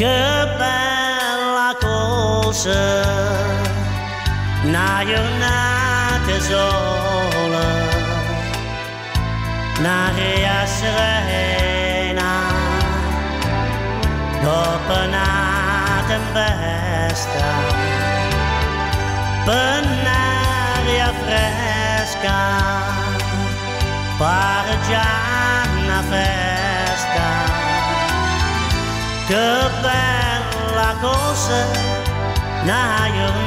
Che bella cosa, una giornata sola, un'aria serena, dopo una tempesta, per un'aria fresca, pare già una festa. Che bella cosa, una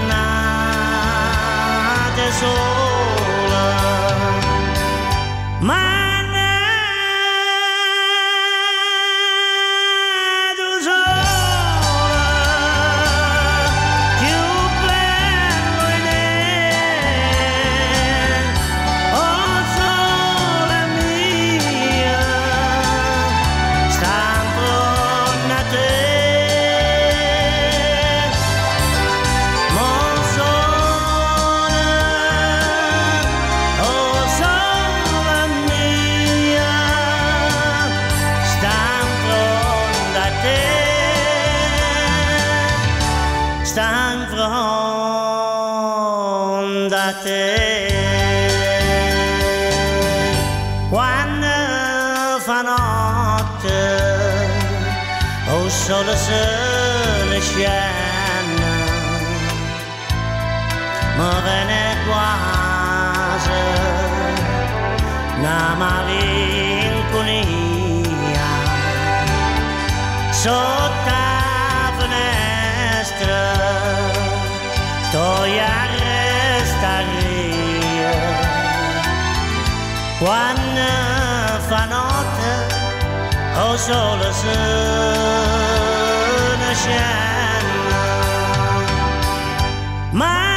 giornata sola. Ma nato sola, più bello in oh sole mia, sta intorno a te. Sta in fronte a te. Quando fa notte o sole se ne scende, mi viene quasi una malinconia sotto la finestra. Toi a restare quando fa notte o sole se ne scende.